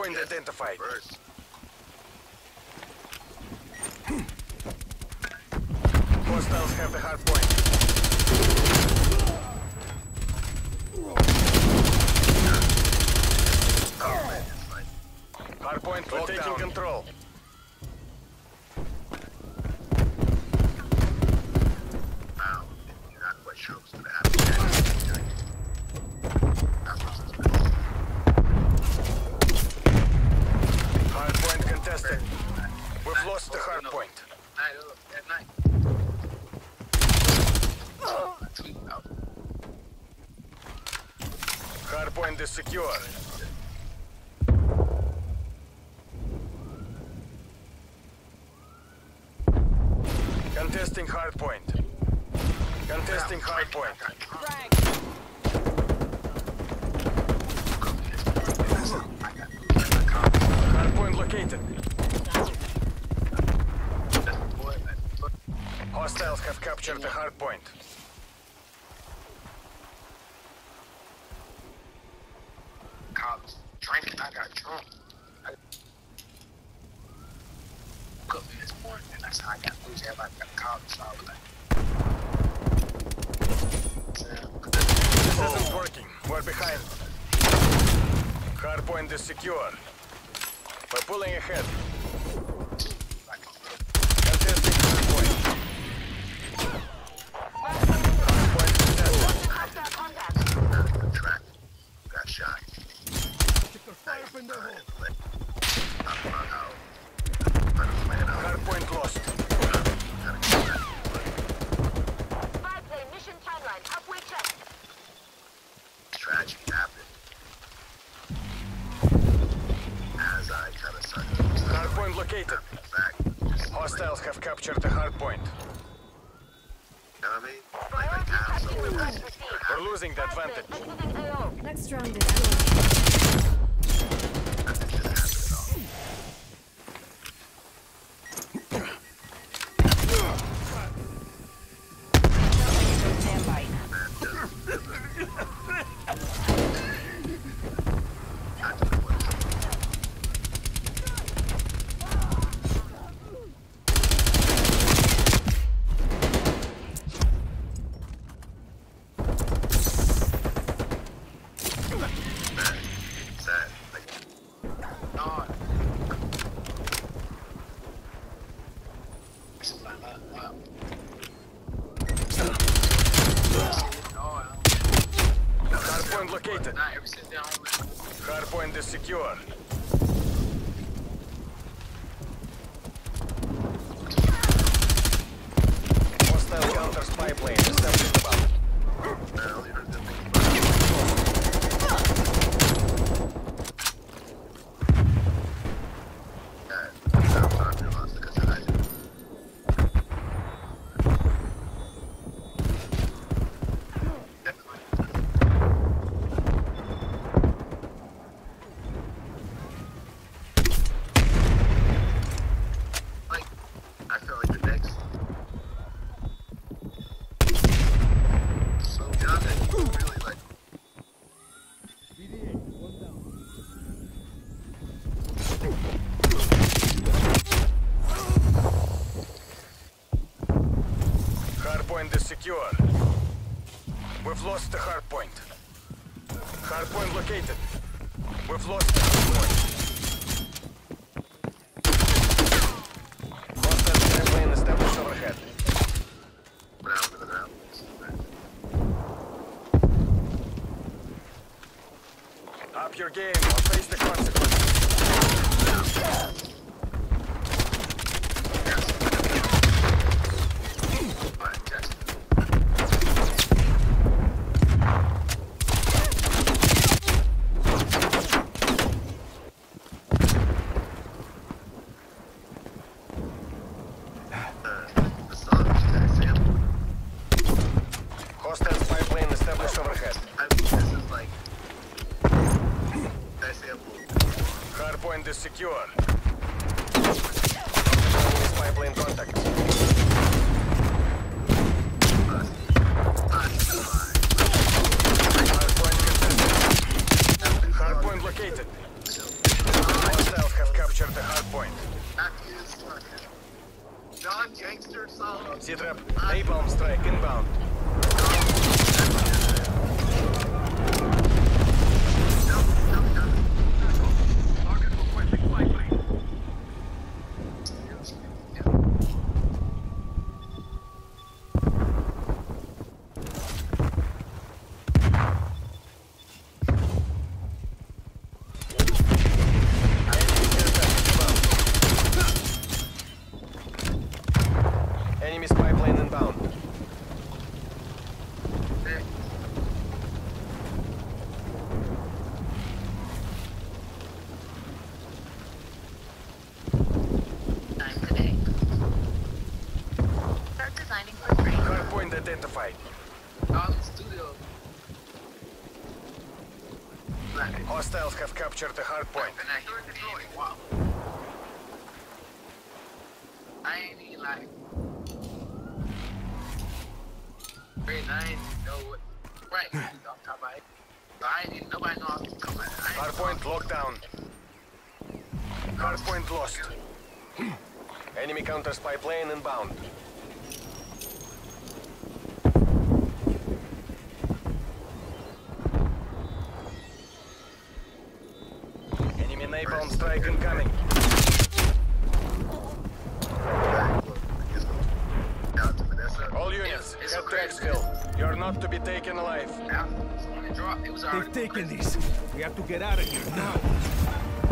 Hardpoint identified. Hostiles have the hardpoint. Hardpoint, we're taking control. Hardpoint contested. We've lost the hardpoint. Hardpoint is secure. Contesting hardpoint. Contesting hardpoint. Hardpoint located. Hostiles have captured the hardpoint. Cops drinking. I got drunk. Cooked me this morning, and that's how I got loose. Everybody got cops, so I was like, this isn't working. We're behind. Hardpoint is secure. We're pulling ahead. Contesting hardpoint. Hardpoint contested. track. Got shot. Hardpoint lost. Five-day mission timeline. Halfway check. Tragedy happened. As I kind of started. Hardpoint located. Hostiles have captured the hardpoint. You know what I mean? Priority capture request received. We're losing the advantage. Exiting AO. Next round is over. Hardpoint located. Hardpoint is secure. Hostile counter spy plane established above. Hardpoint is secure. We've lost the hardpoint. Hardpoint located. We've lost the hardpoint. Hostile spy plane established overhead. Up your game or face the consequences. Hostile spy plane established overhead. Hardpoint is secure. Spy plane contact. Hardpoint contested. Hardpoint located. captured the hardpoint. Not his fucking non-gangster song. Z-trap, napalm strike inbound. Target requesting flight lane. Enemy spy plane inbound. Time today. Start designing for training. Hardpoint identified. All in the studio. Hostiles have captured the hardpoint. And I hear it deploying. Wow. I ain't even like. Great, I ain't even know what. Right, I'm talking about it. But I ain't even, nobody know how to come at it. Hardpoint locked down. Hardpoint lost. Enemy counter spy plane inbound. Enemy napalm strike incoming. All units, head to exfil. You're not to be taken alive. They've taken these. We have to get out of here now.